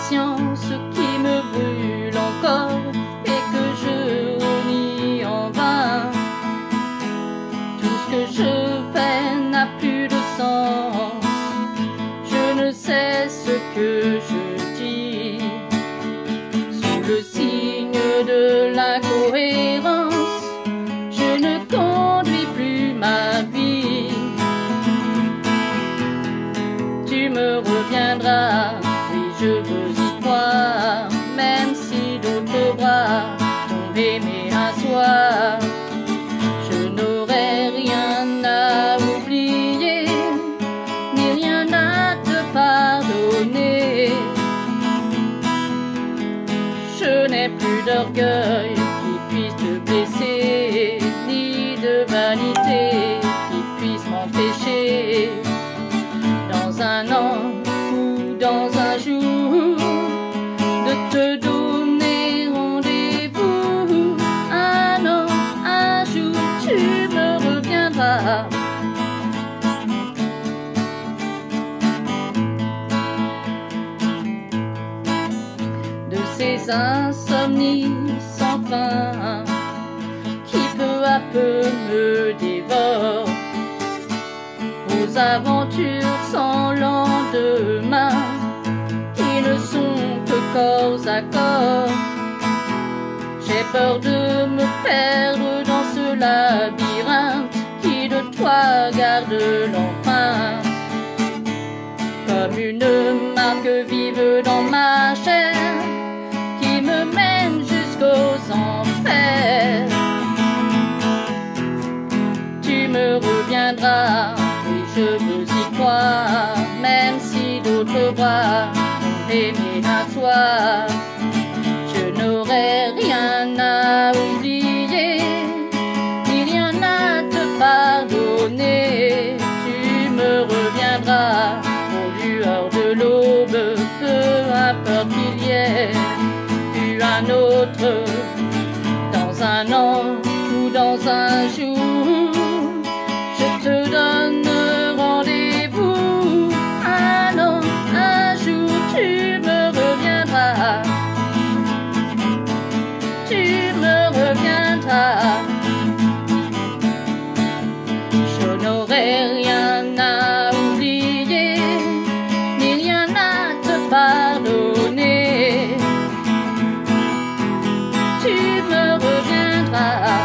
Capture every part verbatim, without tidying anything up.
patience qui me brûle encore et que je renie en vain. Tout ce que je fais n'a plus de sens. Je ne sais ce que je dis. Sous le signe de l'incohérence, je ne conduis plus ma vie. Tu me reviendras, oui je veux y croire, même si d'autres bras t'ont aimé un soir. Je n'aurai rien à oublier, ni rien à te pardonner. Je n'ai plus d'orgueil qui puisse te blesser, ni de vanité qui puisse m'empêcher. Dans un an ou dans un jour, de te donner rendez-vous. Un an, un jour, tu me reviendras. De ces insomnies sans fin qui peu à peu me dévorent, aux aventures sans lendemain qui ne sont que corps à corps. J'ai peur de me perdre dans ce labyrinthe qui de toi garde l'empreinte. Comme une marque vive dans ma chair qui me mène jusqu'aux enfers. Tu me reviendras, oui je veux y croire, même si d'autres bras t'ont aimé un soir. Je n'aurai rien à oublier, ni rien à te pardonner. Tu me reviendras aux lueurs de l'aube, peu importe qu'il y ait eu un autre. Dans un an ou dans un jour, je te donne rendez-vous. Un an, un jour, tu me reviendras. Tu me reviendras. Je n'aurai rien à oublier, ni rien à te pardonner. Tu me reviendras.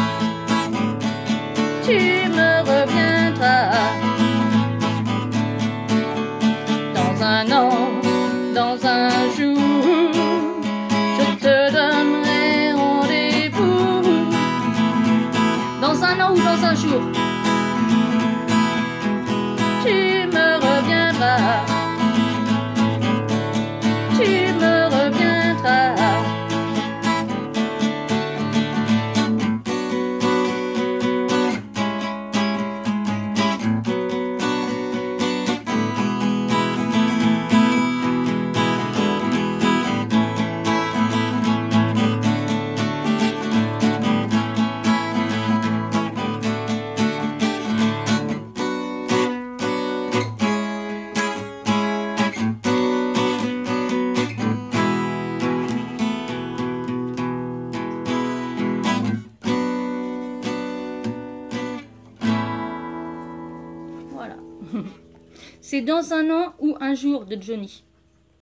Tu me reviendras. Dans un an, dans un jour, je te donnerai rendez-vous. Dans un an ou dans un jour, tu me reviendras. Tu me reviendras. Voilà. C'est Dans un an ou un jour de Johnny.